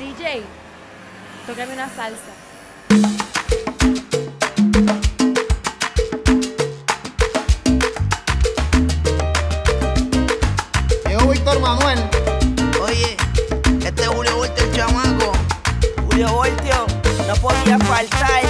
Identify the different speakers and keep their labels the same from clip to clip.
Speaker 1: DJ, tócame una salsa.
Speaker 2: Llegó Víctor Manuel.
Speaker 3: Oye, este es Julio Voltio, el chamaco.
Speaker 4: Julio Voltio, no podía faltar.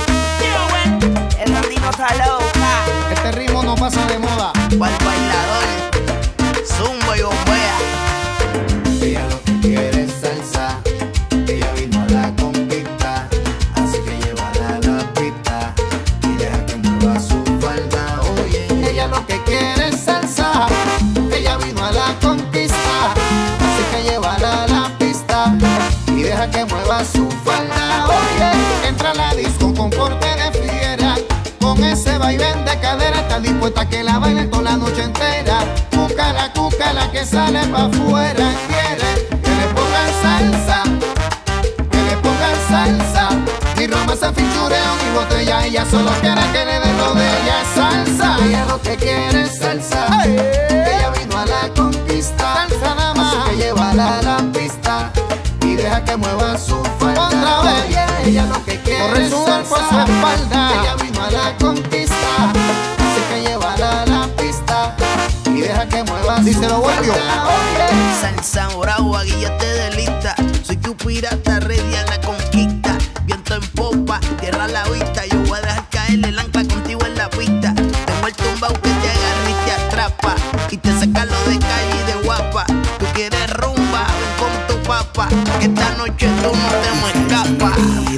Speaker 4: El Randino está loca.
Speaker 2: Este ritmo no pasa de moda.
Speaker 3: Para el bailador, zumba y bombea.
Speaker 5: Ella lo que quiere es salsa. Ella vino a la conquista, así que llévala a la pista y deja que mueva su falda. Oye,
Speaker 2: Ella lo que quiere es salsa. Ella vino a la conquista, así que llévala a la pista y deja que mueva su falda. Oye, entra a la disco con porte de fiera, con ese vaivén de cadera, está dispuesta a que la bailen toda la noche entera. Cúcala que sale pa' afuera. Quiere que le pongan salsa, que le pongan salsa. Ni romance, fichureo, ni botella. Ella solo quiere que le den lo de ella. Salsa, ella lo que quiere es salsa. Ella vino a la conquista, salsa nada más, así que llévala a la pista y deja que mueva su falda. Otra vez, oye, ella lo que quiere corre es salsa por su espalda. Ella vino a la conquista, así que llévala a la pista y deja que mueva su falda. Volvió.
Speaker 3: Salsa brava, guíate de lista. Soy tu pirata, ready a la conquista. Viento en popa, tierra a la vista. Yo voy a dejar caer el ancla contigo en la pista. Tengo el tumbao que te agarra y te atrapa y te saca lo de calle y de guapa. Tú quieres rumba, ven con tu papá, que esta noche tú no te me escapas.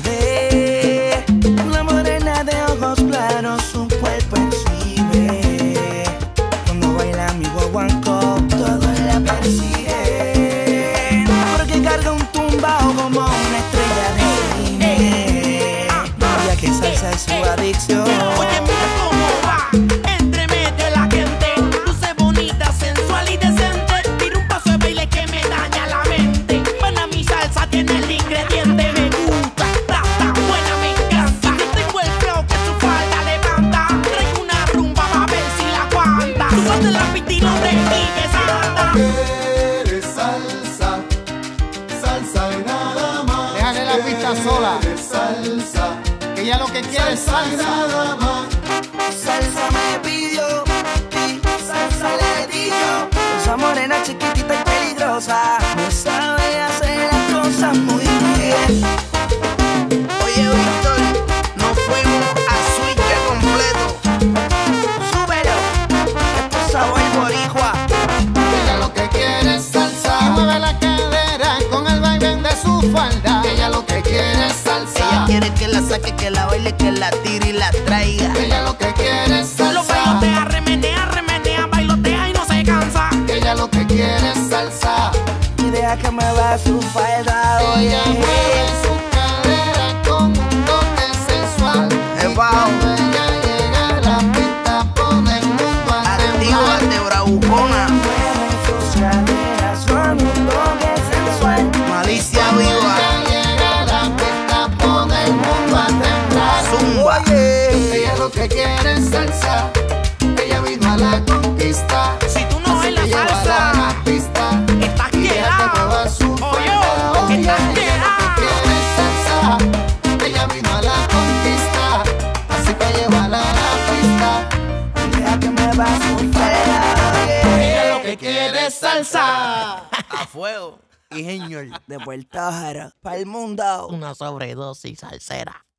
Speaker 4: Vive una morena de ojos claros, su cuerpo exhibe. Cuando baila mi guaguancó, todo la persigue. Porque carga un tumbao como una estrella de cine. Ya que salsa es su adicción.
Speaker 6: Oye, mira cómo va, entre medio de la gente. Luce bonita, sensual y decente. Tira un paso de baile que me daña la mente. Buena mi salsa, tiene el ingrediente. Me gusta, está buena, me encanta. Yo tengo el flow que su falda levanta. Traigo una rumba pa' ver si la aguanta. Súbate la pista y no te quilles, anda.
Speaker 5: quiere salsa, salsa y nada más.
Speaker 2: Déjale la pista sola.
Speaker 5: Quiere salsa,
Speaker 2: Que ella lo que quiere es
Speaker 5: salsa y
Speaker 2: salsa.
Speaker 5: nada más.
Speaker 4: Salsa me pidió y salsa le di yo. Esa morena chiquitita y peligrosa me sabe hacer las cosas muy bien.
Speaker 3: Oye, Víctor, nos fuimos a switch completo.
Speaker 4: Súbelo, esto es sabor boricua.
Speaker 2: Ella lo que quiere es salsa. Y mueve la cadera con el vaivén de su falda. Ella lo que quiere es
Speaker 3: Ella
Speaker 2: salsa.
Speaker 3: quiere que la saque, que la baile, que la tire y la traiga.
Speaker 2: Ella lo que quiere es
Speaker 6: Lo
Speaker 2: salsa.
Speaker 6: bailotea, remenea, bailotea y no se cansa.
Speaker 2: Ella lo que quiere es salsa.
Speaker 4: Y deja que me va su falda, oye.
Speaker 2: Ella mueve su cadera con un toque sensual. Y
Speaker 3: Epao.
Speaker 2: cuando ella llega a la pista pone el mundo a temblar.
Speaker 3: Actívate, bravucona.
Speaker 4: Mueve sus caderas con un toque sensual.
Speaker 3: Malicia
Speaker 2: Cuando
Speaker 3: viva.
Speaker 2: ella llega a la pista pone el mundo a temblar.
Speaker 3: Zumba.
Speaker 2: Ella lo que quiere es salsa. Ella vino a la conquista.
Speaker 6: Si tú no
Speaker 2: Así
Speaker 6: bailas
Speaker 2: que llévala
Speaker 6: salsa,
Speaker 2: a la pista
Speaker 6: estás
Speaker 2: y deja que
Speaker 6: quedado.
Speaker 2: mueva su
Speaker 6: Oye,
Speaker 2: falda. Oye,
Speaker 6: estás
Speaker 2: ella lo que
Speaker 6: quedado.
Speaker 2: quiere es salsa. Ella vino a la conquista, así que llévala a la pista.
Speaker 4: Y deja que me va su falda,
Speaker 2: Ella lo que quiere es salsa.
Speaker 3: A fuego. Y señor.
Speaker 4: de Puerto Jara, para el mundo.
Speaker 6: Una sobredosis salsera.